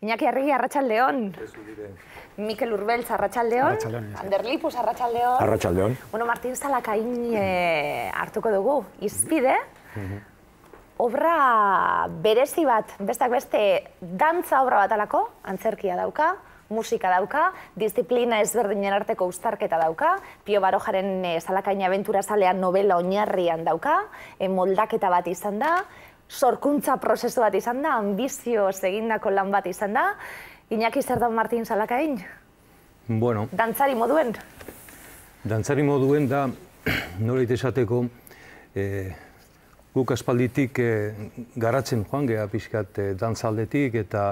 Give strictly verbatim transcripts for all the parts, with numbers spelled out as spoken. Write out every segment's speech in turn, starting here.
Iñaki Arregi, arratsaldeon. Mikel Urbeltz, arratsaldeon. Ander Lipus, arratsaldeon. Arratsaldeon. Bueno, Martin Zalakain hartuko dugu. Izpide, obra berezi bat, bestak beste, dantza obra bat alako, antzerkia dauka, musika dauka, disiplina ezberdinen arteko uztarketa dauka, Pio Barojaren Zalakain abentura zalean novela oinarrian dauka, moldaketa bat izan da, sorkuntza prozesu bat izan da, ambizioz egindako lan bat izan da. Iñaki, zer da Martin Zalakain? Bueno. Dantzari moduen? Dantzari moduen da, nola esateko, guk aspalditik garatzen joan geha pixkat dantzaldetik eta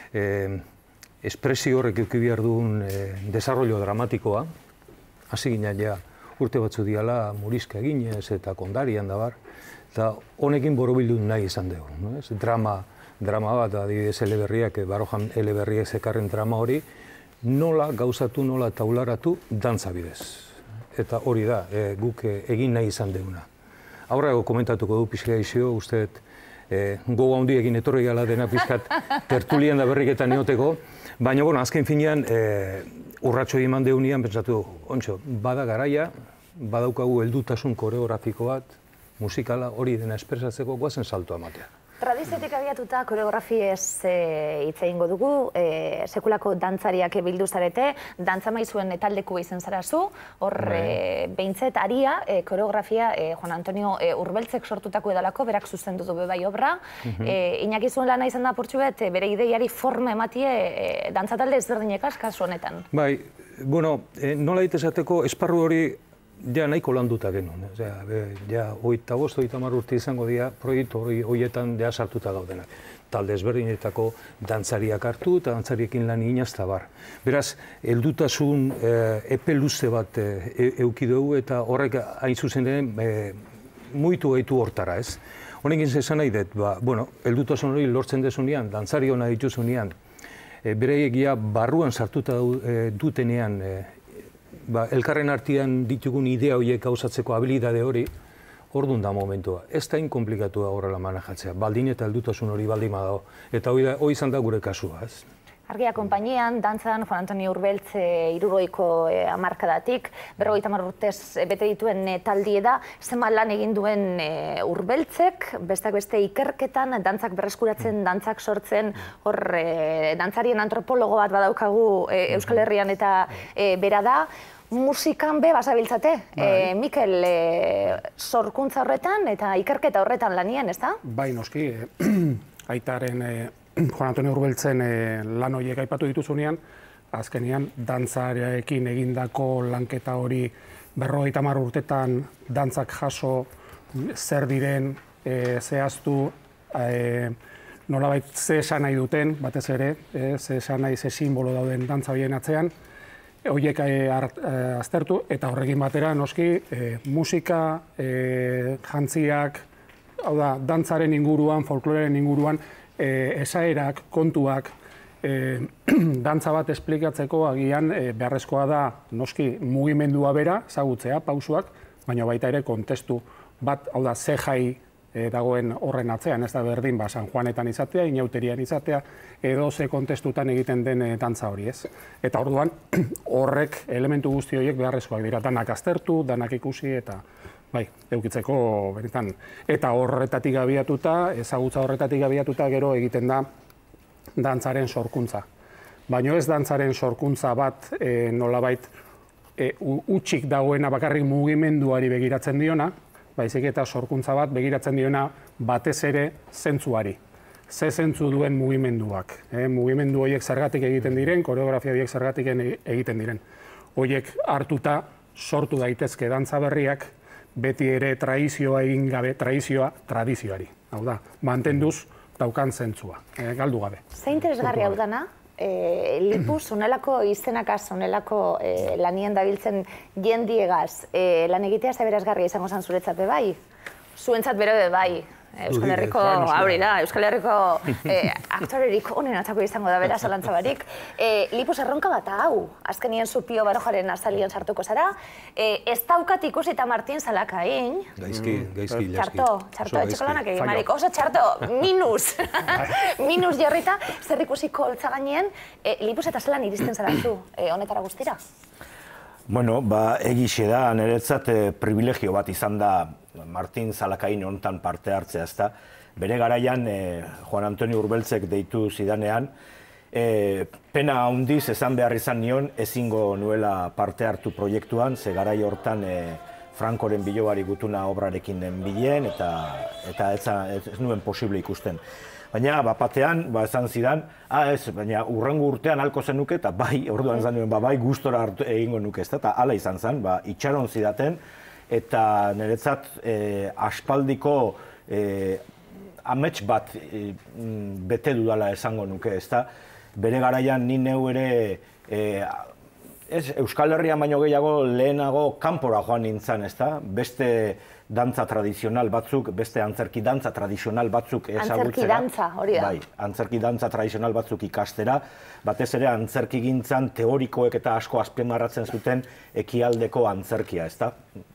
espresio horrek eduki behar duen desarrollo dramatikoa. Hasi ginen ja urte batzu diala muriska eginez eta kondarian da bar. Eta honekin borobildu nahi izan dugu. Drama, drama bat, adibidez eleberriak, Barojan eleberriak zekarren drama hori, nola gauzatu, nola taularatu dantza bidez. Eta hori da, guk egin nahi izan duguna. Aurrago komentatuko du pixka izio, uste gogo handi egin etorri gala dena pixkat tertulian da berriketan nioteko, baina, bueno, azken finean, urratxo eman deunian, pentsatu, ontxo, bada garaia, badaukagu heldutasun koreografiko bat, musikala hori dena espresatzeko guazen salto amatea. Tradiziotik abiatuta koreografiez hitz egingo dugu, sekulako dantzariak bildu zarete, dantza maizuen taldeko izan zarazu, hor behintzet aria, koreografia Juan Antonio Urbeltzek sortutako edalako, berak zuzendu du bebai obra. Iñaki zuen lana izan da portxu bet, bere ideiari forma ematie dantza talde ezberdinek kasu honetan. Bai, bueno, nola ditezateko esparru hori ja nahiko landuta genuen. Ja, hogeita bost, hogeita hamar urte izango dira, proiektu horietan ja sartuta daudenak. Talde ezberdinetako dantzariak hartu eta dantzariekin lan inazta bar. Beraz, heldutasun epe luze bat eduki dugu eta horrek hain zuzen den muitu gaitu hortara, ez? Honekin zesan nahi dut, bueno, heldutasun hori lortzen dezunean, dantzari hona dituzunean, bereiegia barruan sartuta dutenean elkarren artean ditugun idea horiek gauzatzeko habilidade hori, orduan da momentua. Ez da inkomplikatua horrela manajatzea, baldin eta heldutasun hori baldin badago. Eta hori izan da gure kasua, ez? Argia konpainian, dantzan Juan Antonio Urbeltz hirurogeiko hamarkadatik, berrogeita hamar urtez bete dituen taldie da, zenbat lan egin duen Urbeltzek, bestak beste ikerketan, dantzak berreskuratzen, dantzak sortzen, hor dantzarien antropologo bat badaukagu Euskal Herrian eta bera da. Musikan be basabiltzate, Mikel, sorkuntza horretan eta ikerketa horretan lanien, ez da? Bai, noski, aitaren Juan Antonio Urbeltzen lan horiek aipatu dituzunean, azkenean dantzarekin egindako lanketa hori berrogeita hamar urtetan dantzak jaso zer diren, zehaztu, nolabait ze esan nahi duten, batez ere, ze esan nahi, ze simbolo dauden dantza horien atzean, horiek aztertu eta horrekin batera noski musika, jantziak, hau da, dantzaren inguruan, folkloraren inguruan, esaerak, kontuak, dantza bat esplikatzeko agian beharrezkoa da noski mugimendua bera, zagutzea, pausuak, baina baita ere kontestu bat, hau da, ze jai dagoen horren atzean, ez da berdin, ba, San Juanetan izatea, Inauterian izatea, edo ze kontestutan egiten den dantza hori, ez? Eta orduan, horrek, elementu guzti horiek beharrezkoak dira, danak aztertu, danak ikusi, eta bai, eukitzeko benetan. Eta horretatik abiatuta, ezagutza horretatik abiatuta gero egiten da dantzaren sorkuntza. Baina ez dantzaren sorkuntza bat nolabait utxik dagoena bakarrik mugimenduari begiratzen diona, baizik eta sorkuntza bat begiratzen diona batez ere zentzuari. Ze zentzu duen mugimenduak. Mugimendu horiek zergatik egiten diren, koreografia horiek zergatik egiten diren. Horiek hartuta sortu daitezke dantza berriak, beti ere tradizioa egin gabe, tradizioa tradizioari. Hau da, mantenduz daukan zentzua, galdu gabe. Ze interesgarri hau dana? Lipus, onelako izenakaz, onelako lanien dabiltzen jendiegaz, lan egitea ze berazgarria izango zan zuretzat be bai? Zuentzat bere be bai, Euskal Herriko, hori da, Euskal Herriko aktorerik onenetako izango da bera, zalantza barik. Lipuz erronka bat hau, azkenien zu Pio Barojaren azalion sartuko zara, ez daukat ikusi eta Martin Zalakain. Gaizki, gaizki, gaizki. Txarto, txarto, etxeko lanak egin, Marik, oso txarto, minus. Minus jarrita, zer ikusiko holtza gainean, Lipuz eta zelan iristen zara zu, honetara guztira? Bueno, ba, egixe da, niretzat privilegio bat izan da Martin Zalakain honetan parte hartzea, ezta. Bere garaian, Juan Antonio Urbeltzek deitu zidanean, pena handiz esan behar izan nion, ezingo nuela parte hartu proiektuan, ze garai hortan Frankoren bilobari gutuna obrarekin den bilen, eta ez nuen posible ikusten. Baina, bapatean, esan zidan, ah ez, baina urrengo urtean halko zenuke, eta bai, orduan zan nuen, bai, gustora egingo nuke, eta hala izan zen, itxaron zidaten, eta niretzat aspaldiko amets bat bete dudala esango nuke, ezta. Bere garaian ni neu ere, Euskal Herrian baino gehiago lehenago kanpora joan nintzen, ezta, beste dantza tradizional batzuk, beste antzerki dantza tradizional batzuk ezagutzera. Antzerki dantza, hori da. Bai, antzerki dantza tradizional batzuk ikastera, batez ere antzerki gintzan teorikoek eta asko azpimarratzen zuten ekialdeko antzerkia, ezta.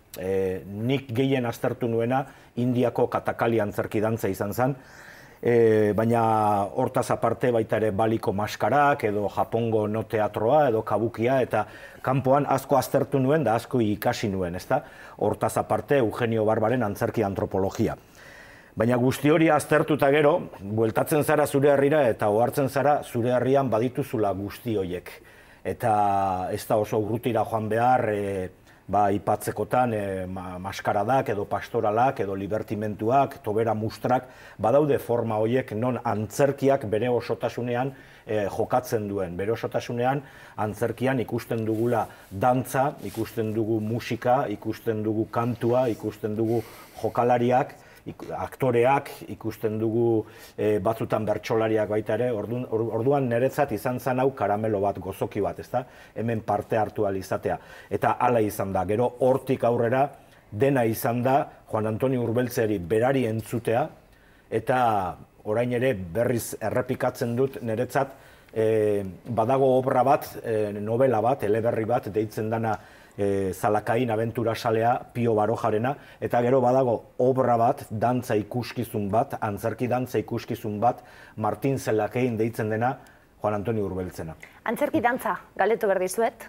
Nik gehien aztertu nuena Indiako katakali antzerki dantza izan zen, baina hortaz aparte baita ere baliko maskarak, edo Japongo no teatroa, edo kabukia, eta kanpoan asko aztertu nuen da asko ikasi nuen, ezta? Hortaz aparte Eugenio Barbaren antzerki antropologia. Baina guzti hori aztertuta gero, bueltatzen zara zure herrira eta ohartzen zara zure herrian badituzula guzti horiek. Eta ez da oso urrutira joan behar, ipatzekotan maskaradak edo pastoralak edo libertimentuak, tobera mustrak, badaude forma horiek non antzerkiak bere osotasunean jokatzen duen. Bere osotasunean antzerkian ikusten dugula dantza, ikusten dugu musika, ikusten dugu kantua, ikusten dugu jokalariak, aktoreak, ikusten dugu batzutan bertsolariak baita ere, orduan niretzat izan zen hau karamelo bat, gozoki bat, ezta? Hemen parte hartu ahal izatea. Eta hala izan da, gero hortik aurrera dena izan da Juan Antonio Urbeltzeri berari entzutea, eta orain ere berriz errepikatzen dut niretzat badago obra bat, novela bat, eleberri bat, deitzen dana Zalakain abentura salea Pio Barojarena, eta gero badago obra bat, dantza ikuskizun bat, antzerki dantza ikuskizun bat, Martin Zalakain deitzen dena Juan Antonio Urbeltzena. Antzerki dantza, galdetu behar dizuet,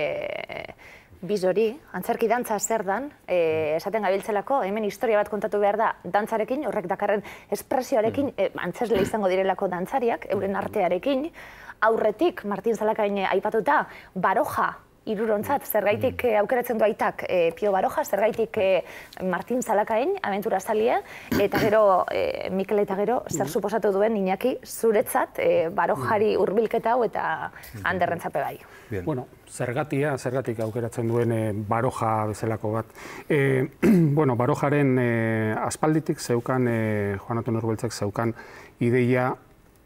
bizori, antzerki dantza zer dan, esaten gabiltzelako, hemen historia bat kontatu behar da dantzarekin, horrek dakarren espresioarekin, antzesle izango direlako dantzariak, euren artearekin, aurretik, Martin Zalakain aipatuta, Baroja, irurontzat, zergaitik aukeratzen du aitak Pio Baroja, zergaitik Martin Zalakain, abentura zalia, eta gero, Mikel eta gero, zer suposatu duen Iñaki zuretzat Barojari hurbilketa hau eta Anderrentzape bai. Bueno, zergatia, zergatik aukeratzen duen Baroja bezalako bat. Bueno, Barojaren aspalditik zeukan, Juan Antonio Urbeltzek zeukan ideia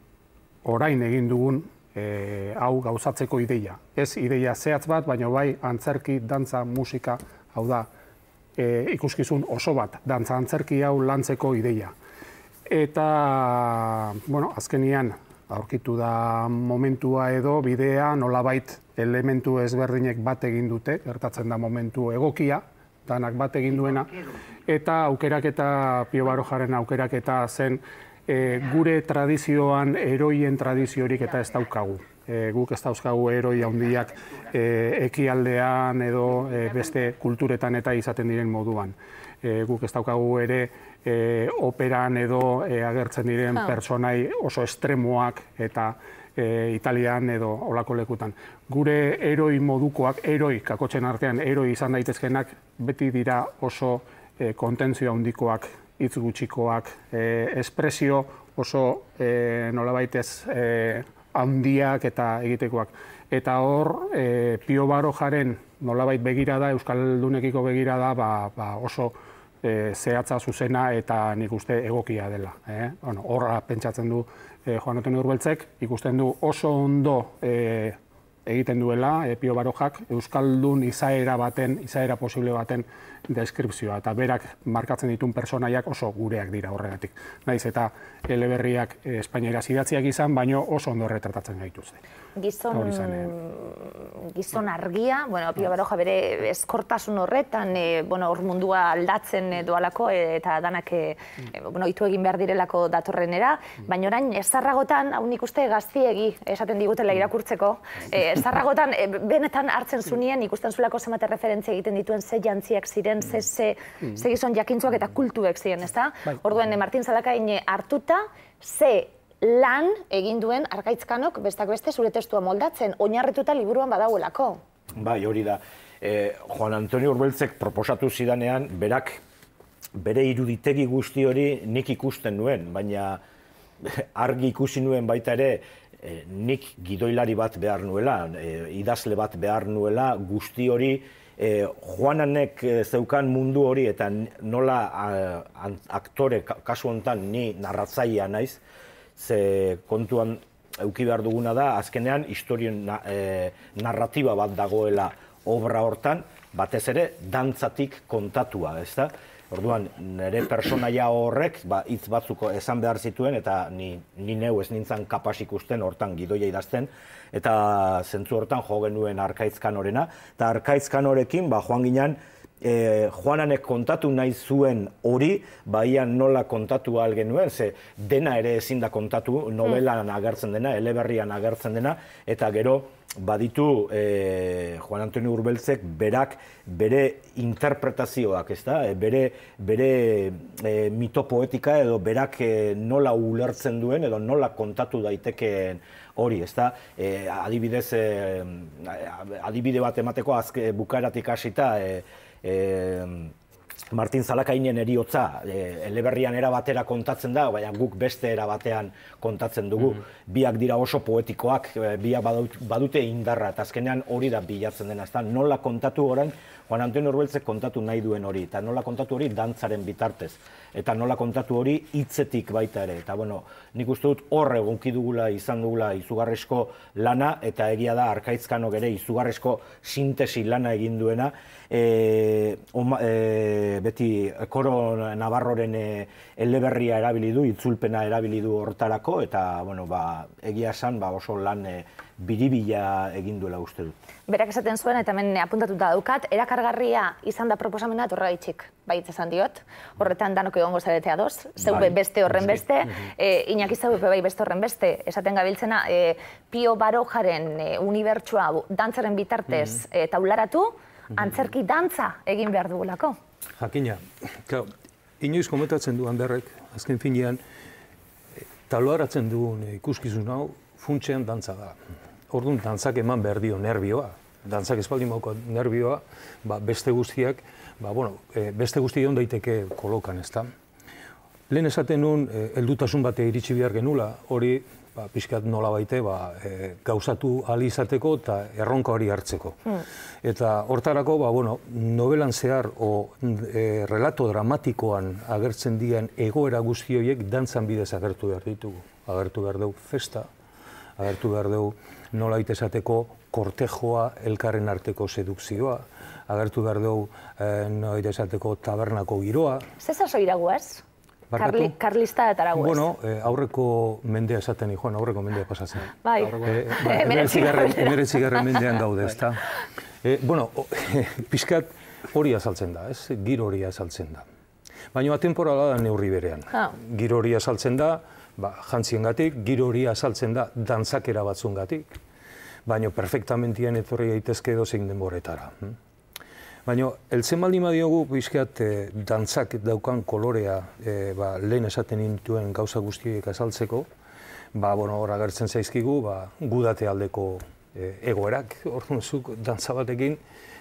orain egin dugun hau gauzatzeko ideia. Ez ideia zehatz bat, baina bai antzerki, dantza, musika, hau da, ikuskizun oso bat, dantza antzerki hau lantzeko ideia. Eta, bueno, azkenian, aurkitu da momentua edo bidea, nolabait elementu ezberdinek bat egin dute, gertatzen da momentu egokia, danak bat egin duena, eta aukeraketa, Pio Barojaren aukeraketa zen, gure tradizioan eroien tradiziorik eta ez daukagu. Guk ez dauzkagu eroi handiak ekialdean edo beste kulturetan eta izaten diren moduan. Guk ez daukagu ere operan edo agertzen diren pertsonai oso estremoak eta Italian edo olako lekutan. Gure eroi modukoak, eroi, kakotzen artean eroi izan daitezkenak, beti dira oso kontentzio handikoak, hitz gutxikoak, espresio oso nolabaitez handiak eta egitekoak. Eta hor, Pio Barojaren nolabait begirada, euskaldunekiko begirada oso zehatza zuzena eta nik uste egokia dela. Horra pentsatzen du Juan Antonio Urbeltzek, ikusten du oso ondo egiten duela Pio Barojak, euskaldun izaera baten, izaera posible baten deskripzioa, eta berak markatzen dituen personaiak oso gureak dira horregatik. Naiz eta eleberriak Espainiera idatziak izan, baino oso ondo erretratatzen gaituzte. Gizon, gizon argia, bueno, Pio Baroja bere eskortasun horretan, e, bueno, hor mundua aldatzen doalako, e, eta danak e, bueno, itu egin behar direlako datorrenera, baina orain ezarragotan, hau nik uste gaztiegi esaten digutela irakurtzeko, e, ezarragotan e, benetan hartzen zunien, ikusten zulako zenbait referentzia egiten dituen ze jantziak ziren, ze, ze, ze gizon jakintzuak eta kultuek ziren, ezta? Orduen, Martin Zalakain hartuta, ze lan egin duen Arkaitz-Kanok bestak beste zure testua moldatzen, oinarrituta liburuan badauelako. Bai, hori da. E, Juan Antonio Urbeltzek proposatu zidanean, berak bere iruditegi guzti hori nik ikusten nuen, baina argi ikusi nuen baita ere, e, nik gidoilari bat behar nuela, e, idazle bat behar nuela, guzti hori, e, Juananek zeukan mundu hori eta nola a, aktore, kasu honetan ni narratzailea naiz, ze kontuan eduki behar duguna da, azkenean historien na, e, narratiba bat dagoela obra hortan, batez ere dantzatik kontatua, ezta? Orduan, nire personaia horrek ba, hitz batzuko esan behar zituen, eta ni, ni neu ez nintzen kapas ikusten hortan gidoia idazten, eta zentzu hortan jo genuen Arkaitz-Kanorena, eta Arkaitz-Kanorekin ba, joan ginen, E, Juananek kontatu nahi zuen hori, baian nola kontatu ahal genuen, ze dena ere ezin da kontatu, novelan agertzen dena, eleberrian agertzen dena, eta gero baditu e, Juan Antonio Urbeltzek berak bere interpretazioak, ezta? E, bere bere e, mitopoetika edo berak e, nola ulertzen duen edo nola kontatu daitekeen hori, ezta? E, adibidez, e, adibide bat emateko azke bukaeratik hasita, e, E, Martin Zalakainen eriotza e, eleberrian era batera kontatzen da, baina guk beste era batean kontatzen dugu. Mm-hmm. Biak dira oso poetikoak, e, biak badute indarra, eta azkenean hori da bilatzen dena. Ezta? Nola kontatu orain, Juan Antonio Urbeltzek kontatu nahi duen hori, eta nola kontatu hori dantzaren bitartez, eta nola kontatu hori hitzetik baita ere. Eta bueno, nik uste dut horre egonki dugula, izan dugula izugarrizko lana, eta egia da Arkaitz-Kanok ere izugarrizko sintesi lana egin duena, e, oma, e, beti Koro Navarroren e, eleberria erabili du, itzulpena erabili du hortarako, eta bueno, ba, egia esan ba, oso lan e, biribila egin duela uste dut. Berak esaten zuen, eta hemen apuntatuta daukat, erakargarria izan da proposamena horregaitxik, baitz esan diot, horretan danok egongo zarete adoz, zeube beste horren beste, e, Iñaki zeube bai beste horren beste, esaten gabiltzena, e, Pio Barojaren e, unibertsua dantzaren bitartez e, taularatu, antzerki dantza egin behar dugulako. Jakina, inoiz komentatzen du Anderrek, azken finean, tauloratzen dugun ikuskizun hau, funtsean dantza da. Orduan, dantzak eman behar dio nerbioa. Dantzak espaldin mauko nerbioa, ba, beste guztiak, ba, bueno, e, beste guztiak daiteke kolokan, ezta. Lehen esaten nun, e, heldutasun bate iritsi behar genula, hori, ba, pixkat nola baite, ba, e, gauzatu ahal izateko eta erronka hori hartzeko. Hmm. Eta hortarako, ba, bueno, novelan zehar, o e, relato dramatikoan agertzen dian egoera guzti horiek dantzan bidez agertu behar ditugu. Agertu behar dugu festa, agertu behar dugu nola esateko kortejoa, elkarren arteko sedukzioa, agertu behar dugu eh, nola esateko tabernako giroa. Zezaso iraguaz? Karli, karlista eta araguaz. Bueno, eh, aurreko mendea esaten joan, aurreko mendea pasatzen. Bai, eh, ba, emeretzi garren mendean gaude, ezta. Eh, bueno, pixkat hori azaltzen da, ez? Giro hori azaltzen da. Baina atemporala da neurri berean. Ah. Giro hori azaltzen da, ba, jantziengatik, giro hori azaltzen da dantzakera batzungatik, baina perfektamentien etorri daitezke edozein denboretara. Baina, heltzen baldin badiogu, pixkat, e, dantzak daukan kolorea e, ba, lehen esaten intuen gauza guztiek azaltzeko, ba, bueno, hor agertzen zaizkigu, ba, gudate aldeko e, egoerak, orduan zuk dantza batekin,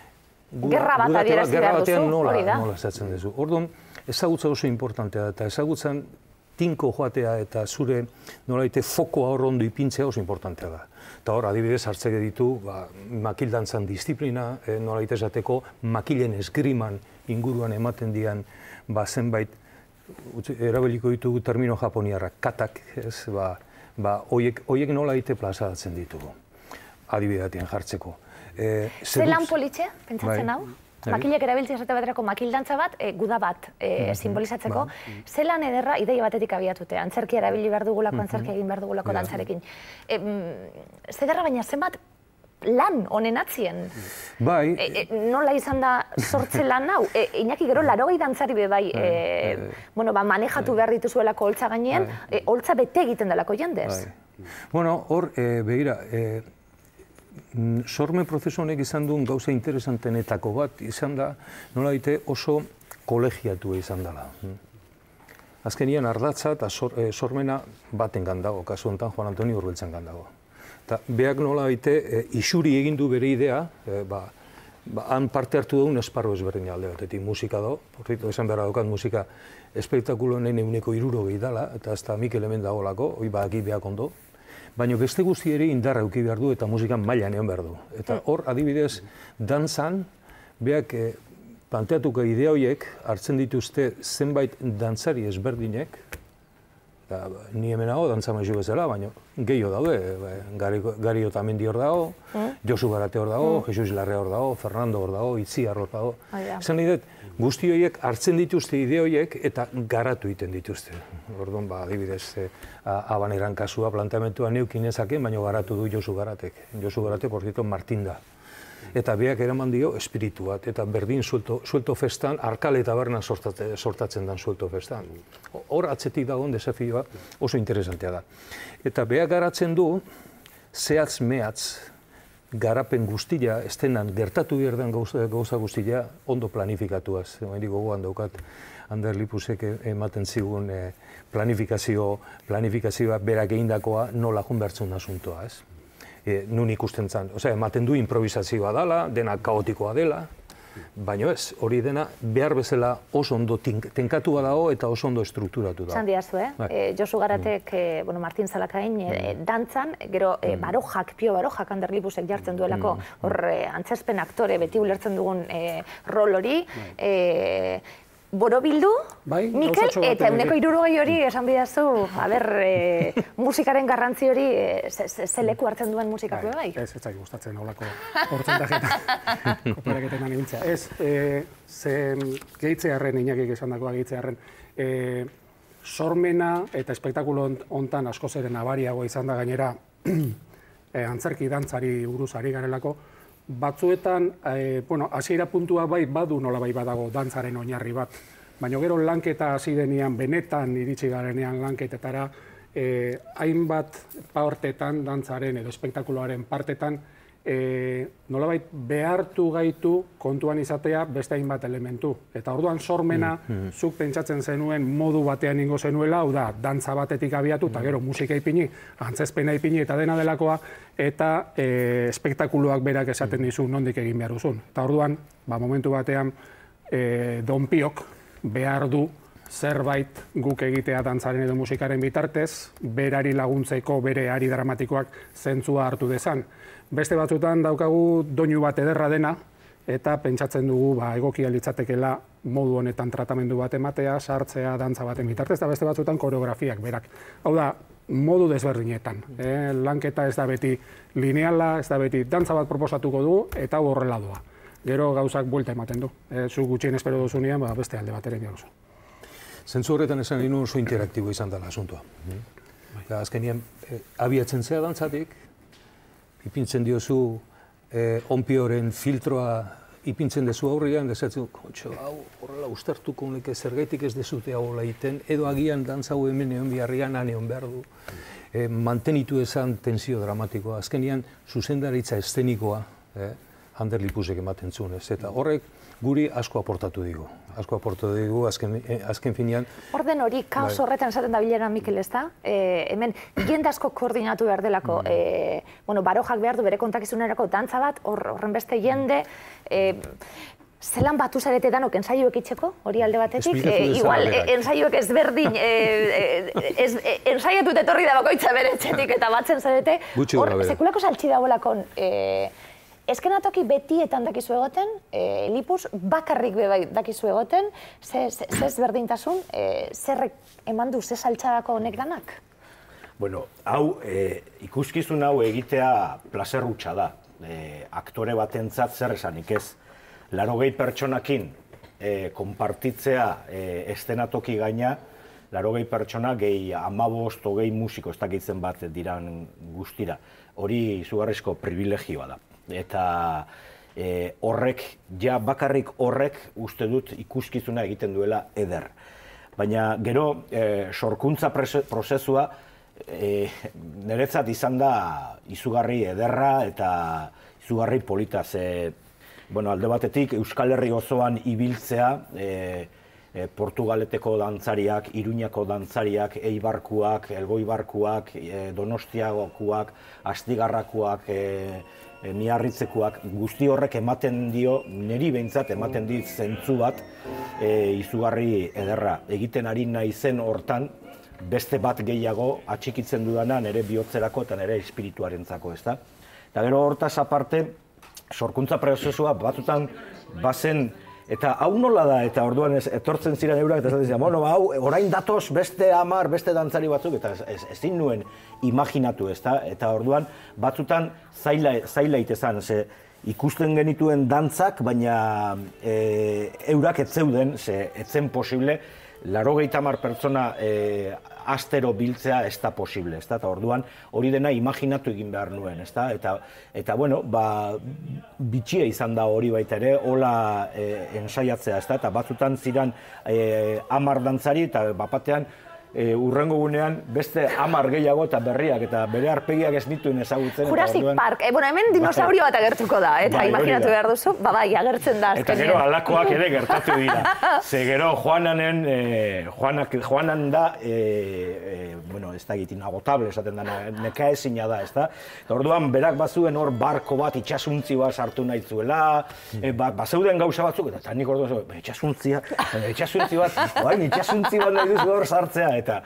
Gerra bat adierazi behar duzu, hori da? Nola esatzen duzu. Orduan, ezagutza oso importantea da, eta ezagutzan tinko joatea eta zure nolaite fokoa hor ondo ipintzea oso importantea da. Eta hor, adibidez, hartzeke ditu, ba, makildantzan disiplina, eh, nolaite esateko makilen esgriman inguruan ematen dian, ba, zenbait, erabiliko ditugu termino japoniarrak, katak, ez, ba, ba, oiek, oiek nolaite plazaratzen ditugu, adibidatien jartzeko. Eh, Zelan politxea, pentsatzen hau? Makilak erabiltzea esate baterako makildantza bat, guda bat simbolizatzeko, zelan ederra ideia batetik abiatute, antzerki erabili behar dugulako, antzerki egin behar dugulako dantzarekin. Zederra baina zenbat lan honen atzien. Bai. Nola izan da sortze lan hau? Iñaki gero larogei dantzari be bai, manejatu behar dituzuelako holtza gainean, holtza bete egiten delako jendez. Bueno, hor, begira, sormen prozesu honek izan duen gauza interesantenetako bat, izan da, nola daite oso kolegiatua izan dela. Azkenian ardatza eta sormena baten gandago, kasu honetan Juan Antonio Urbeltzen gandago. Eta beak nola daite isuri egin du bere idea, han parte hartu dugun esparro ezberdin alde batetik, musika do, horretu esan behar daukat musika espektakulo honen eguneko irurogei dela, eta ez da Mikel hemen dagoelako, hori badaki beak ondo, baina beste guzti ere indarra eduki behar du eta musikan mailan egon behar du. Eta hor, adibidez, dantzan, beak planteatuko idea horiek hartzen dituzte zenbait dantzari ezberdinek, ni hemen hau, dantza maizu bezala, baina gehiago daude, Gari Otamendi hor dago, Josu Garate hor dago, Jesus Larrea hor dago, Fernando hor dago, Itziar hor dago. Esan nahi dut, guzti horiek hartzen dituzte ide horiek eta garatu egiten dituzte. Orduan, adibidez, Habaneran kasua planteamentua neukin ezaken, baina garatu du Josu Garatek. Josu Garate, por cierto, Martin da. Eta beak eraman dio espiritu bat, eta berdin suelto festan, Arkale eta Berna sortatzen dan suelto festan. Hor atzetik dagoen desafioa oso interesantea da. Eta beak garatzen du, zehatz mehatz, garapen guztia, estenan gertatu behar den gauza guztia, ondo planifikatuaz. Hendik gogoan daukat, Ander Lipusek ematen zigun planifikazioa berak egindakoa nola jun bertzen asuntoa, ez? Nun ikusten zen, ematen du improvisazioa dela, dena kaotikoa dela, baina ez, hori dena behar bezala oso ondo tenkatua dago eta oso ondo strukturatu dago. Zan diazu, eh? Josu Garatek, Martin Zalakain, dantzan, gero barojak, Pio Barojak Ander Lipusek jartzen duelako, hor antzespen aktore beti ulertzen dugun rol hori, borobildu, Mikel, eta euneko hirurogei hori esan bidazu, haber, musikaren garrantzi hori ze leku hartzen duen musikako bai? Ez, ez zait gustatzen holako portzentajetan koperaketan ibiltzea. Ez, ze gehitzearren, Iñakik esan dagoa gehitzearren, sormena eta espektakulo hontan askoz ere nabariago izan da gainera antzerki dantzari buruz ari garelako, batzuetan, hasiera puntua bai badu nola bai badago dantzaren oinarri bat, baina gero lanketa hasi denean, benetan iritsi garenean lanketetara, hainbat partetan, dantzaren edo espektakuloaren partetan, nolabait behartu gaitu kontuan izatea beste hainbat elementu. Eta orduan sormena, zuk pentsatzen zenuen modu batean ingo zenuela, hau da, dantza batetik abiatu, eta gero musika ipini, antzezpena ipini eta dena delakoa, eta espektakuloak berak esaten dizu nondik egin behar duzun. Eta orduan, momentu batean, Don Piok behar du zerbait guk egitea dantzaren edo musikaren bitartez, berari laguntzeko bere ari dramatikoak zentzua hartu dezan. Beste batzutan daukagu doinu bat ederra dena, eta pentsatzen dugu egokia litzatekela modu honetan tratamendu bat ematea, sartzea dantza baten bitartez, eta beste batzutan koreografiak berak. Hau da, modu desberdinetan. Lanketa ez da beti lineala, ez da beti dantza bat proposatuko dugu, eta horrela doa. Gero gauzak buelta ematen du. Zu gutxien espero duzunean, beste alde bat ere behar oso. Zentzu horretan esan ginen oso interaktibo izan dela asuntoa. Azkenean, abiatzen zea dantzatik, ipintzen diozu onpioren filtroa ipintzen dezu aurrian, dezatzen, kontxo, hau horrela ustartuko neke zergaitik ez dezute hau laiten, edo agian dantza hau hemen egon biharrian, han egon behar du. Mantenitu esan tensio dramatikoa. Azkenean, zuzendaritza estenikoa, Ander Lipusek ematen zuen, ez? Eta horrek guri asko aportatu digu. Asko aportatu digu, azken finean. Orden hori, kaos horretan esaten da bilera Mikel, ez da? Hemen, jende asko koordinatu behar delako. Barojak behar du bere kontakizunerako dantza bat, horren beste jende. Zelan batu zarete danok ensaioek itxeko, hori alde batetik? Igual, ensaioek ezberdin, ensaiotut etorri da bakoitza bere etxetik eta batzen zarete. Sekulako saltsi dagoelako eskenatoki betietan dakizu egoten, Lipus bakarrik bebai dakizu egoten, ze ezberdintasun, zerrek eman du, ze saltxadako honek danak? Bueno, hau, ikuskizun hau egitea plazer hutsa da. Aktore batentzat zer esanik ez. Larogei pertsonakin konpartitzea estenatoki gaina, larogei pertsona gehi amabost, hogei musiko, ez dakitzen bat diran guztira. Hori izugarrizko privilegioa da. Eta horrek, ja bakarrik horrek uste dut ikuskizuna egiten duela eder. Baina gero, sorkuntza prozesua niretzat izan da izugarri ederra eta izugarri polita. Alde batetik, Euskal Herri osoan ibiltzea, Portugaleteko dantzariak, Iruñako dantzariak, Eibarkuak, Elgoibarkuak, Donostiakoak, Astigarrakoak, Miarritzekoak, guzti horrek ematen dio, niri behintzat ematen dit zentzu bat izugarri ederra. Egiten ari naizen hortan, beste bat gehiago atxikitzen dudana nire bihotzerako eta nire espirituarentzako, ezta? Eta gero hortaz aparte, sorkuntza prozesua batzutan bazen, eta hau nola da, eta orduan etortzen ziren eurak, eta esaten ziren, bueno, hau, orain datoz beste hamar, beste dantzari batzuk, eta ezin nuen imaginatu, ezta? Eta orduan batzutan zaila itezan, ze ikusten genituen dantzak, baina eurak ez zeuden, ze ez zen posible, laurogeita hamar pertsona astero biltzea ez da posible, ezta? Eta orduan hori dena imaginatu egin behar nuen, ezta? Eta, bueno, bitxia izan da hori baita ere, hola ensaiatzea, ezta? Eta batzutan ziren hamar dantzari eta bapatean urrengo gunean beste hamar gehiago eta berriak eta bere arpegiak ez nituen ezagutzen. Jurassic Park, hemen dinosaurio bat agertuko da, eta imaginatu behar duzu, bai, agertzen da azkenean. Eta gero alakoak ere gertatu dira. Ze gero Juananen, Juanan da, bueno, ez da egiten agotable esaten da, nekaezina da, ez da? Orduan, berak bazuen hor barko bat itxasuntzi bat sartu nahi zuela, bazeuden gauza batzuk, eta nik orduan, itxasuntzia, itxasuntzi bat, bain, itxasuntzi bat nahi duzu hor sartzea, eta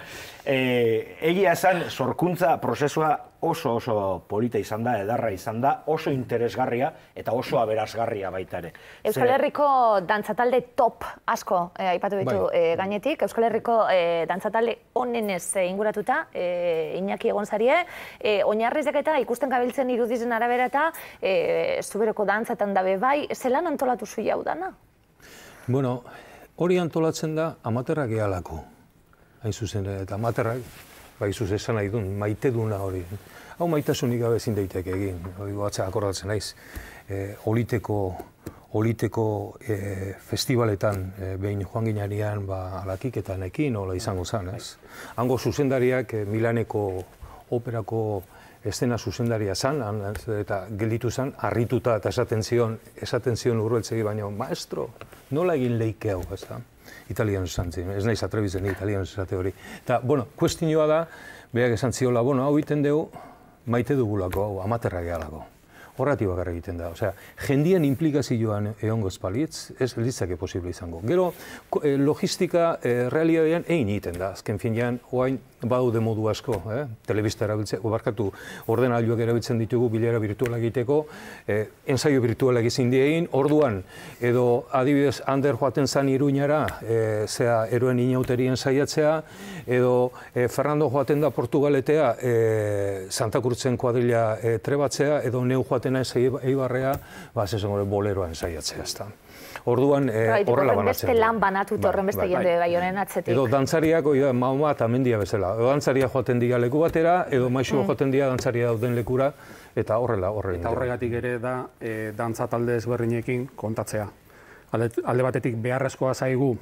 egia esan sorkuntza prozesua oso oso polita izan da, edarra izan da, oso interesgarria eta oso aberasgarria baita ere. Euskal Herriko dantzatalde top asko aipatu ditu gainetik, Euskal Herriko dantzatalde onenez inguratuta, Iñaki Egonzarie, oinarrizek eta ikusten gabiltzen irudizen arabera eta zubereko dantzatan dabe bai, zelan antolatu zu jau dana? Bueno, hori antolatzen da amaterrak ehalako. Hain zuzen, eta amaterrak, bai zuzen esan nahi duen, maite duna hori. Hau maitasunik gabe ezin daiteke egin, hori batzak akordatzen naiz. Oliteko, oliteko festivaletan behin joan ginean alakik eta nekin, hola izango zen, ez? Hango zuzendariak Milaneko operako estena zuzendaria zen, eta gelditu zen, harrituta eta esaten zion, esaten zion Urbeltzegi baino, maestro, nola egin leike hau, ez da? Italian esan zin, ez nahiz atrebitzen italian esate hori. Eta, bueno, kuestinioa da, berak esan ziola, bueno, hau egiten dugu, maite dugulako, hau, amaterra gehalako. Horrati bakar egiten da. Osea, jendien implikazioan egongo espalitz, ez litzake posible izango. Gero, logistika realidadean egin egiten da. Azken finean, oain badaude modu asko, telebista erabiltzen, barkatu, ordenagailuak erabiltzen ditugu bilera virtuala egiteko, ensaio virtualak ezin diegin, orduan, edo adibidez, Ander joaten zan Iruñara, zea eroen inauterien saiatzea, edo Fernando joaten da Portugaletea, Santa Cruzen kuadrilla trebatzea, edo neu joaten naiz Eibarrea, ba, zesan boleroan saiatzea, ezta. Orduan, horrela banatzen. Beste lan banatut horren beste jende bai honen atzetik. Edo dantzariak, oida, Mahoma eta Mendia bezala. Edo dantzaria joaten dira leku batera, edo maixua joaten dira dantzaria dauden lekura, eta horrela, horrela. Eta horregatik ere da, dantza talde ezberdinekin kontatzea. Alde batetik beharrezkoa zaigu,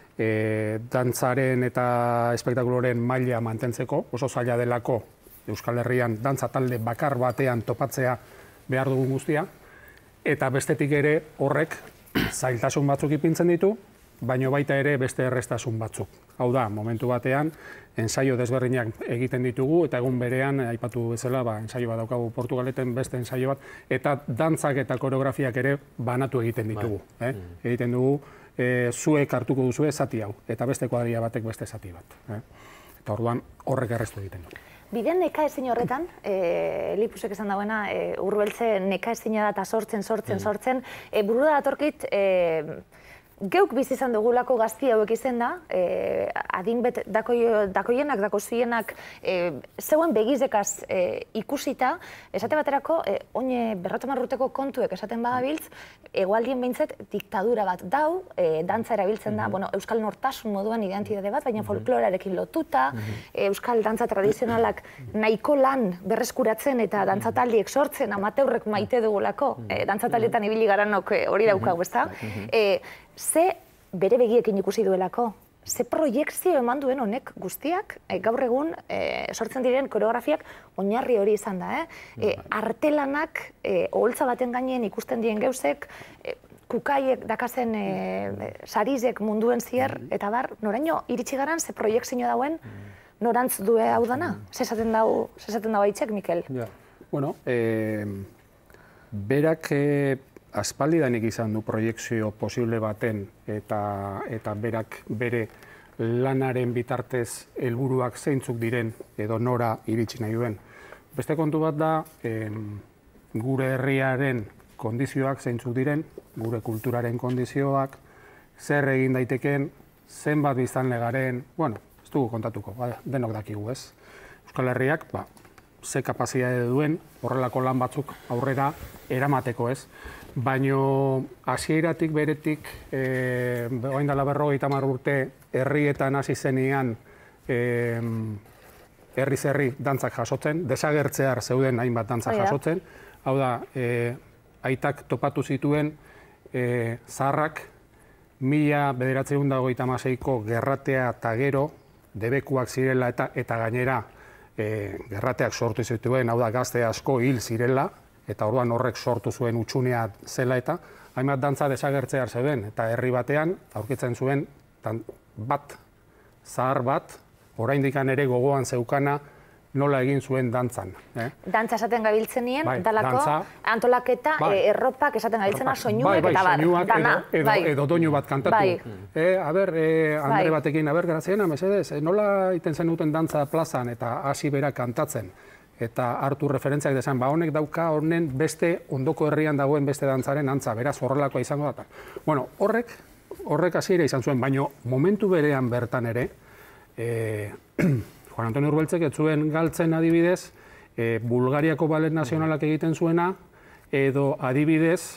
dantzaren eta espektakuloren maila mantentzeko, oso zaila delako Euskal Herrian dantza talde bakar batean topatzea behar dugun guztia, eta bestetik ere horrek zailtasun batzuk ipintzen ditu, baino baita ere beste errestasun batzuk. Hau da, momentu batean, ensaio desberdinak egiten ditugu, eta egun berean, aipatu bezala, ensaio bat daukagu Portugaleten beste ensaio bat, eta dantzak eta koreografiak ere banatu egiten ditugu. Egiten dugu, zuek hartuko duzue zati hau, eta beste kuadria batek beste zati bat. Eta orduan horrek errestu egiten du. Bidean nekaezin horretan, Lipusek esan dagoena, Urbeltze nekaezina da eta sortzen, sortzen, sortzen, burura datorkit, geuk bizi izan dugulako gazti hauek izen da, adin bet dakoienak, dakozienak, zeuen begizekaz ikusita, esate baterako, oine berrotamar urteko kontuek esaten badabiltz, egualdien behintzet diktadura bat dau, dantza erabiltzen da, bueno, euskal nortasun moduan identitate bat, baina folklorearekin lotuta, euskal dantza tradizionalak nahiko lan berreskuratzen eta dantzataldiek sortzen, amateurrek maite dugulako, dantzataldietan ibili garanok hori daukagu, ezta? Ze bere begiekin ikusi duelako, ze proiektzio eman duen honek guztiak, gaur egun sortzen diren koreografiak oinarri hori izan da, artelanak, oholtza baten gainean ikusten dien geuzek, kukaiek dakazen sarizek munduen zier, eta bar, noraino iritsi garan, ze proiektzio dauen, norantz due hau dana? Zezaten dau aitzek, Mikel? Bueno, berak aspaldidanik izan du proiektzio posible baten eta berak bere lanaren bitartez helburuak zeintzuk diren edo nora iritsi nahi duen. Beste kontu bat da, gure herriaren kondizioak zeintzuk diren, gure kulturaren kondizioak, zer egin daiteken, zenbat biztanle garen, bueno, ez dugu kontatuko, denok dakigu ez. Euskal Herriak, ze kapazitate duen, horrelako lan batzuk aurrera eramateko ez. Baino hasieratik beretik, orain dela berrogeita hamar urte, herrietan hasi zenean herriz herri dantzak jasotzen, desagertzear zeuden hainbat dantzak jasotzen. Hau da, aitak topatu zituen zaharrak mila bederatziehun eta hogeita hamaseiko gerratea eta gero debekuak zirela eta gainera gerrateak sortu zituen, hau da gazte asko hil zirela, eta orduan horrek sortu zuen utxunea zela eta hainbat dantza desagertzear zeuden, eta herri batean aurkitzen zuen bat, zahar bat, oraindik ere gogoan zeukana nola egin zuen dantzan. Dantza esaten gabiltzen nien, dalako antolaketa, erropak esaten gabiltzena, soinuek eta bar, dana. Edo doinu bat kantatu. Aber, Andre batekin, aber, graziena, mesedez, nola iten zen duten dantza plazan eta hasi berak kantatzen. Eta hartu referentziak desan, ba honek dauka honen beste ondoko herrian dagoen beste dantzaren antza, beraz horrelakoa izango da. Bueno, horrek, horrek hasiera izan zuen, baino momentu berean bertan ere, Juan Antonio Urbeltzek ez zuen galtzen adibidez, Bulgariako Ballet Nazionalak egiten zuena, edo adibidez,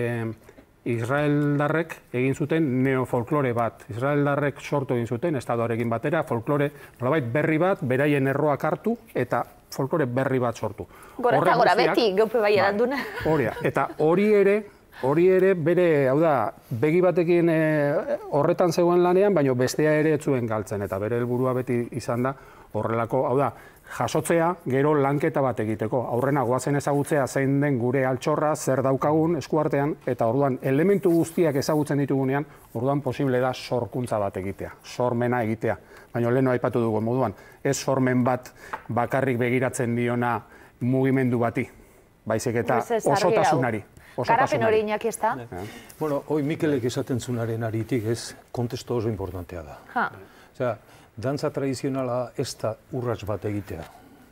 Israeldarrek egin zuten neofolklore bat. Israeldarrek sortu egin zuten, estatuarekin batera, folklore, nolabait berri bat, beraien erroak hartu, eta folklore berri bat sortu. Gora eta gora beti, gaupe bai eranduna. Eta hori ere, hori ere bere, hau da, begi batekin horretan zegoen lanean, baina bestea ere ez zuen galtzen, eta bere helburua beti izan da horrelako, hau da, jasotzea, gero lanketa bat egiteko. Aurrena goazen ezagutzea zein den gure altxorra, zer daukagun eskuartean, eta orduan elementu guztiak ezagutzen ditugunean, orduan posible da sorkuntza bat egitea, sormena egitea. Baina leheno aipatu dugu moduan, ez sormen bat bakarrik begiratzen diona mugimendu bati, baizik eta osotasunari. Garapen hori Iñaki ez da? Bueno, hoi Mikelek esaten zunaren aritik ez, kontesto oso importantea da. Osea, dantza tradizionala ez da urrats bat egitea.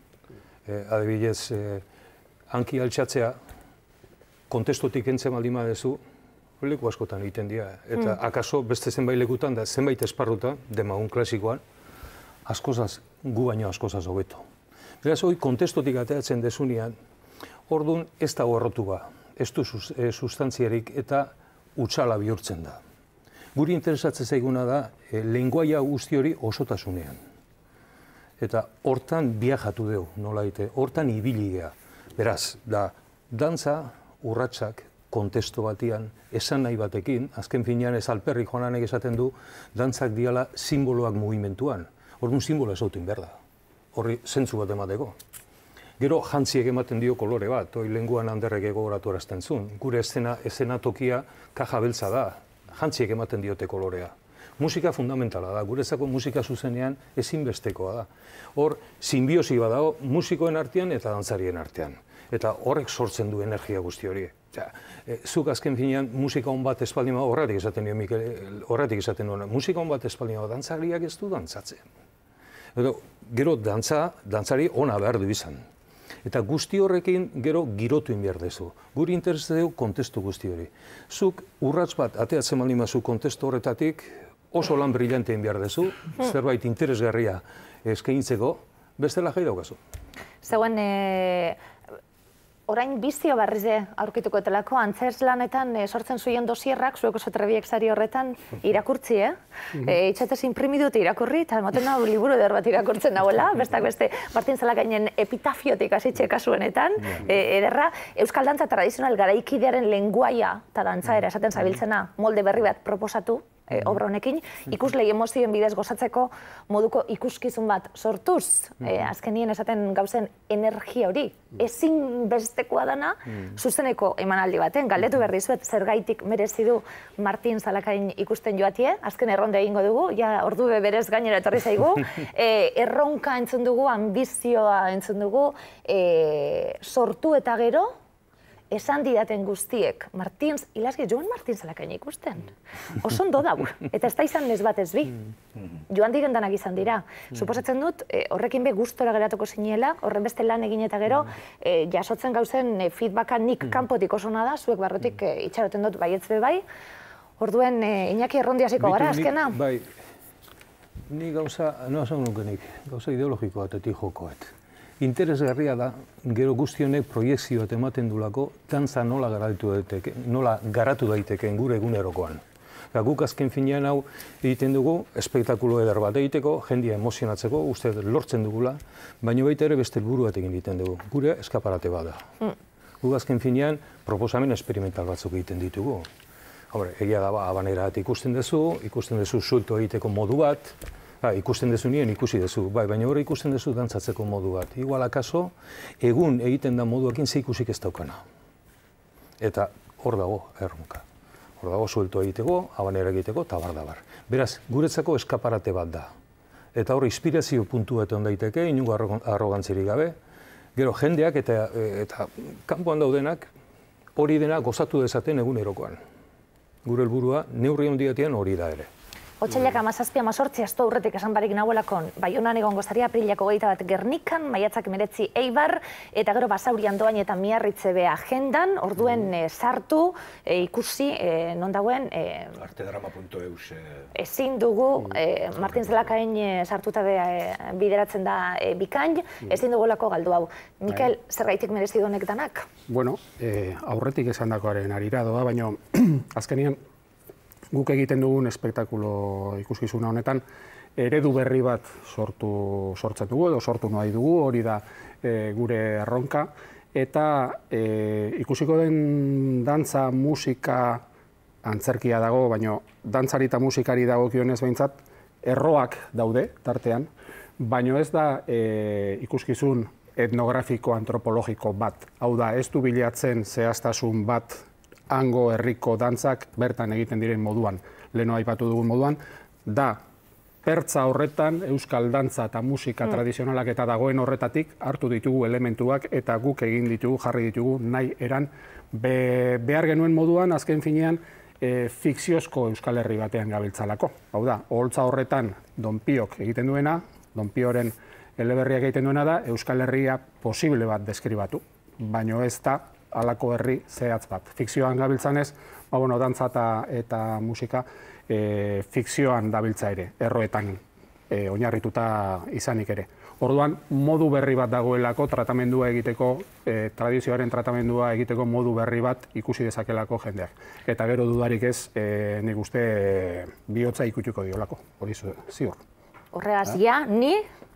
Adibidez, hanki altxatzea, kontestotik entzen baldin badezu, leku askotan egiten dira. Eta akaso beste zenbait lekutan da zenbait esparruta, demagun klasikoan, askozaz, gu baino askozaz hobeto. Beraz, hoi kontestotik ateatzen desunean, orduan ez da horrotu ba, ez du sustantziarik eta utzala bihurtzen da. Guri interesatzen zaiguna da, lenguaia guzti hori osotasunean. Eta hortan viajatu dugu, nola ite, hortan ibili gea. Beraz, da, dantza, urratsak, kontesto batian, esan nahi batekin, azken finean ez alperrik joanak esaten du, dantzak diala simboloak mugimentuan. Orduan simbolo esauten behar da. Horri zentzu bat emateko. Gero jantziek ematen dio kolore bat, hoi lenguan handerrek egoratu erazten zuen. Gure eszenatokia kaja beltza da, jantziek ematen diote kolorea. Musika fundamentala da, guretzako musika zuzenean ezinbestekoa da. Hor, simbiosi badago musikoen artean eta dantzarien artean. Eta horrek sortzen du energia guzti hori. Zuk azken finean musika hon bat espaldin bada, horretik esaten nio, Mikel, horretik esaten nuen, musika hon bat espaldin bada, dantzariak ez du dantzatzen. Gero, dantza, dantzari ona behar du izan. Eta guzti horrekin gero girotu behar dezu. Guri interesatu kontestu guzti hori. Zuk urrats bat ateatzen baldin bazu kontestu horretatik, oso lan brillante egin behar dezu, zerbait interesgarria eskaintzeko, bestela jai daukazu. Zeuen, orain bizio barrize aurkituko etelako, antzers lanetan sortzen zuien dosierrak, zuek oso trebiek sari horretan irakurtzi, eh? Itxatez imprimidut irakurri, eta emoten hau liburu eder bat irakurtzen nagoela, bestak beste Martin Zalakainen epitafiotik asitxe kasuenetan, ederra, Euskal Dantza tradizional garaikidearen lenguaia eta dantzaera esaten zabiltzena molde berri bat proposatu, obra honekin, ikuslei emozioen bidez gozatzeko moduko ikuskizun bat sortuz, azkenien esaten gauzen energia hori, ezin bestekoa dana, zuzeneko emanaldi baten, galdetu behar dizuet, zergaitik merezi du Martin Zalakain ikusten joatie, azken erronda egingo dugu, ja ordu berez gainera etorri zaigu, erronka entzun dugu, ambizioa entzun dugu, sortu eta gero, esan didaten guztiek, Martins, ilazki, joan Martin Zalakain ikusten. Oso ondo dago, eta ez da izan ez bat ez bi. Joan direndanak izan dira. Suposatzen dut, horrekin be gustora geratuko zinela, horren beste lan egin eta gero, jasotzen gauzen feedbacka nik kanpotik osona da, zuek barrotik itxaroten dut baietz be bai. Orduen, Iñaki Errondi hasiko gara, azkena? Bai, ni gauza, no esan nuke nik, gauza ideologiko batetik jokoet. Interesgarria da, gero guztionek proiekzio bat ematen dulako, dantza nola garatu daiteke, nola garatu daitekeen gure egunerokoan. Guk azken finean hau egiten dugu, espektakulo eder bat egiteko, jendia emozionatzeko, uste lortzen dugula, baina baita ere beste helburu bat egin egiten dugu. Gure eskaparate bat da. Guk azken finean proposamen experimental batzuk egiten ditugu. Egia da, abanerat ikusten duzu, ikusten duzu sulto egiteko modu bat, ikusten dezu nien ikusi dezu, baina hori ikusten dezu dantzatzeko modu bat. Igual akaso, egun egiten da moduakin ze ikusik ez daukana. Eta hor dago erronka. Hor dago suelto egiteko, abanera egiteko, eta bar da bar. Beraz, guretzako eskaparate bat da. Eta hor inspirazio puntu bat daiteke, inungo arrogantzirik gabe. Gero jendeak eta kanpoan daudenak hori dena gozatu dezaten egunerokoan. Gure helburua neurri handiatean hori da ere. Otsailak hamazazpi hamazortzi astu aurretik esan barik nagoelakon, Baionan egongo zaria aprilako hogeita bat Gernikan, maiatzak hemeretzi Eibar, eta gero Basaurian Doain eta Miarritze be agendan, orduen sartu, ikusi, non dagoen... artedrama puntu eus... Ezin dugu, Martin Zalakain sartuta bideratzen da bikain, ezin dugulako galdu hau. Mikel, zergaitik merezi honek danak? Bueno, aurretik esan dakoaren arira doa, baina azkenian guk egiten dugun espektakulo ikuskizuna honetan, eredu berri bat sortu sortzen dugu, edo sortu nahi dugu, hori da gure erronka, eta ikusiko den dantza, musika, antzerkia dago, baina dantzari eta musikari dagokionez behintzat, erroak daude, tartean, baina ez da ikuskizun etnografiko, antropologiko bat. Hau da, ez du bilatzen zehaztasun bat hango herriko dantzak bertan egiten diren moduan, leheno aipatu dugun moduan, da pertza horretan euskal dantza eta musika tradizionalak eta dagoen horretatik hartu ditugu elementuak eta guk egin ditugu, jarri ditugu nahi eran behar genuen moduan azken finean fikziozko Euskal Herri batean gabiltzalako. Hau da, oholtza horretan Donpiok egiten duena, Donpioren eleberriak egiten duena da Euskal Herria posible bat deskribatu, baino ez da alako herri zehatz bat. Fikzioan gabiltzanez, dantza eta musika fikzioan dabiltza ere, erroetan oinarrituta izanik ere. Orduan, modu berri bat dagoelako tratamendua egiteko, tradizioaren tratamendua egiteko modu berri bat ikusi dezakelako jendeak. Eta gero dudarik ez, nik uste bihotza ikutuko diolako, hori ziur. Horregaz, ja, ni...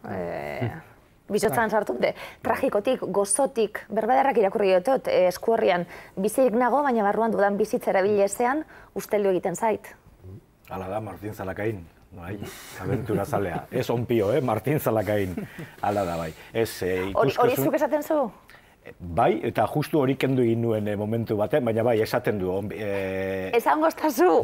Bizotzan sartu dute, tragikotik, gozotik, berbadarrak irakurri dut eskuorrian, bizirik nago, baina barruan dudan bizitza erabilezean, usteldu egiten zait. Hala da, Martin Zalakain, abentura zalea. Ez onpio, Martin Zalakain, hala da, bai. Hori zuk esaten zu? Bai, eta justu hori kendu egin nuen momentu batean, baina bai, esaten du. Esan goztazu!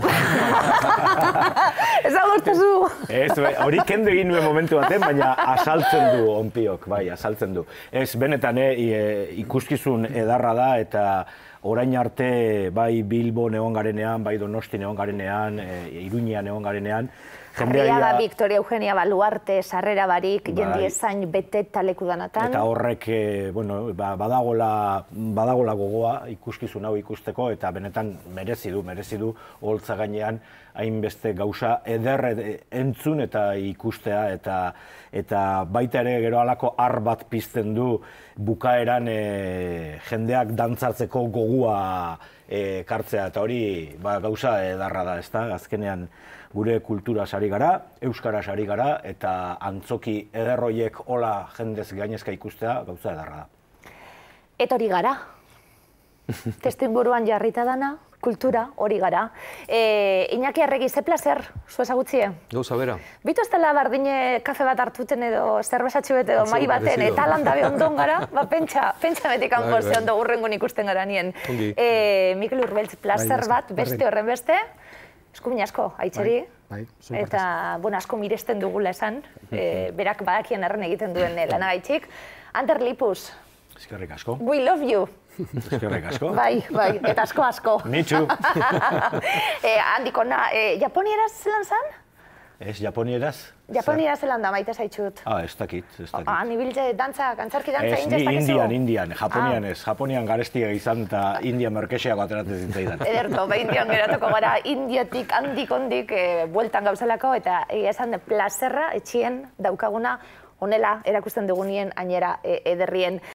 Esan goztazu! Ez, hori kendu egin nuen momentu batean, baina asaltzen du onpiok, bai, asaltzen du. Ez, benetan, ikuskizun edarra da, eta orain arte bai Bilbo egon garenean, bai Donosti egon garenean, Iruñean egon garenean, Arriaga, Victoria Eugenia Baluarte, sarrera barik, jendi ezain bete taleku danatan. Eta horrek, bueno, badagola, badagola gogoa ikuskizun hau ikusteko, eta benetan merezi du, merezi du holtza gainean hainbeste gauza eder entzun eta ikustea, eta eta baita ere gero halako ar bat pizten du bukaeran jendeak dantzartzeko gogua kartzea, eta hori gauza edarra da, ezta? Azkenean gure kultura sari gara, euskaraz ari gara, eta antzoki ederroiek hola jendez gainezka ikustea gauza edarra da. Eta hori gara. Testuinguruan jarrita dana, kultura hori gara. Iñaki Arregi, ze plazer, zu ezagutzie? Gauza bera. Bitu ez dela bardine kafe bat hartuten edo zerbezatxu bet edo mai baten, eta landabe ondon gara, ba pentsa, pentsa betik hango ze ondo urrengun ikusten gara nien. Mikel Urbeltz, plazer bat, beste horren beste, eskumin asko, haitxeri, eta asko miresten dugula esan, berak badakien erren egiten duen lanagaitxik. Ander Lipuz. Eskerrik asko. We love you. Eskerrik asko. Bai, bai, eta asko asko. Nitxu. Handikona, japonieraz zelan zan? Ez, japonieraz? Japonieraz zelan da, maite zaitxut. Ah, ez dakit, ez dakit. Ah, nibiltze dantza, antzarki dantza india ez dakizu? Ez, ni indian, indian, japonian ez. Japonian garestiak izan eta indian merkexeak ateratzen zintzaidan. Ederto, ba indian geratuko gara, indiatik handik ondik bueltan gauzalako, eta esan plazerra etxien daukaguna honela erakusten dugunien ainera ederrien.